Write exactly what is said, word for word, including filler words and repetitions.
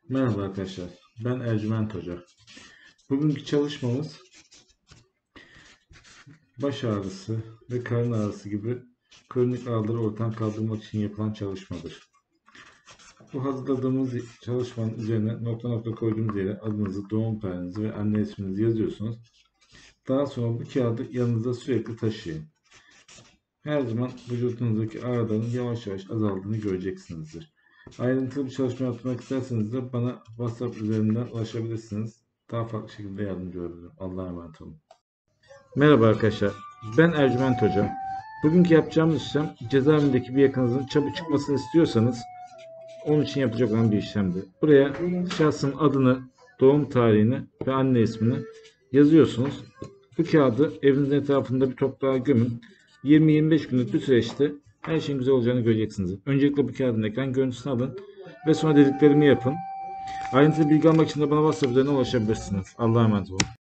Merhaba arkadaşlar, ben Ercüment Hoca. Bugünkü çalışmamız baş ağrısı ve karın ağrısı gibi kronik ağrıları ortadan kaldırmak için yapılan çalışmadır. Bu hazırladığımız çalışmanın üzerine nokta nokta koyduğumuz yere adınızı, doğum tarihinizi ve anne isminizi yazıyorsunuz. Daha sonra bu kağıdı yanınızda sürekli taşıyın. Her zaman vücudunuzdaki ağrıların yavaş yavaş azaldığını göreceksinizdir. Ayrıntılı bir çalışma yapmak isterseniz de bana WhatsApp üzerinden ulaşabilirsiniz. Daha farklı şekilde yardımcı olabilirim. Allah'a emanet olun. Merhaba arkadaşlar. Ben Ercüment Hocam. Bugünkü yapacağımız işlem cezaevindeki bir yakınızın çabuk çıkmasını istiyorsanız onun için yapacak olan bir işlemdi. Buraya şahsın adını, doğum tarihini ve anne ismini yazıyorsunuz. Bu kağıdı evinizin etrafında bir toprağa gömün. yirmi yirmi beş günlük bir süreçte her şeyin güzel olacağını göreceksiniz. Öncelikle bu kağıdın ekran görüntüsünü alın ve sonra dediklerimi yapın. Ayrıntılı bilgi almak için de bana WhatsApp üzerinden ulaşabilirsiniz. Allah'a emanet olun.